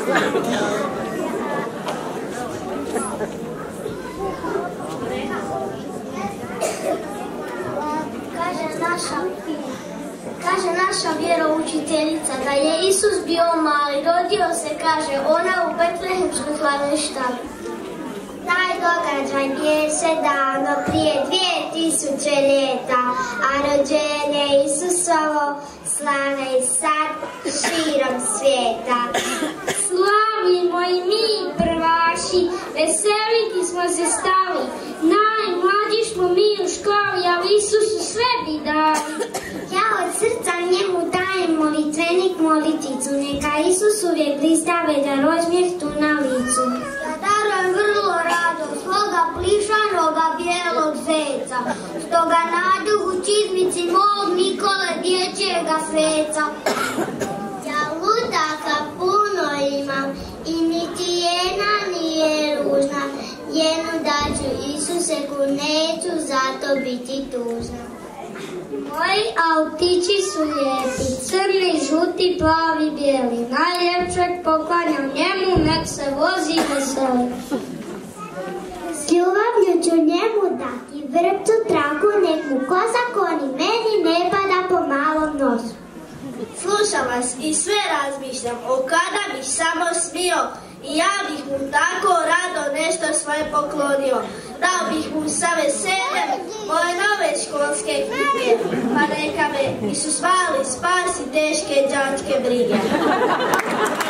Kaže naša vjeroučiteljica da je Isus bio mali, rodio se, kaže, ona u Betlehemskoj hladnoj štali. Taj događaj nije se davno prije 2000 ljeta, a rođenje Isusovo slave i sad širom svijeta. Slavimo i mi, prvaši, veseliti smo se stali, najmlađi smo mi u školi, ali Isusu sve bi dali. Ja od srca njemu dajem molitvenik moliticu, neka Isus uvijek blistave da rozmijeh tu na licu. Ja darujem vrlo rado svoga plišanoga bijelog zeca, stoga nađu u čizmici mog Nikole dječjega sveca. Ja lutaka puno imam i niti jedna nije ružna, jednu daću Isuseku, neću zato biti tužna. Moji autići su lijepi, crni, žuti, plavi, bijeli, najljepšeg poklanjam njemu, nek se vozi veseli. S ljubavlju ću njemu dati vrpcu traku, nek mu kosa koni, meni ne pada po malom nosu. Slušam vas i sve razmišljam, o kada bih samo smio, i ja bih mu tako rado nešto svoje poklonio. Dao bih mu sa veseljem moje nove školske knjige, pa neka me Isus hvali, spasi teške đačke brige.